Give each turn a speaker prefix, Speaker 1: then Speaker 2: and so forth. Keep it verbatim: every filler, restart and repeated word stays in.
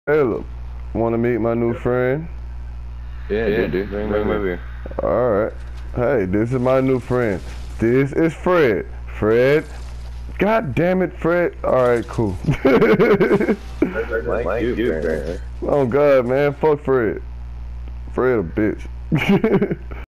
Speaker 1: Caleb, want to meet my new friend?
Speaker 2: Yeah, yeah, dude. Bring him over here.
Speaker 1: Alright. Hey, this is my new friend. This is Fred. Fred. God damn it, Fred. Alright, cool.
Speaker 2: Like you, Fred.
Speaker 1: Oh, God, man. Fuck Fred. Fred a bitch.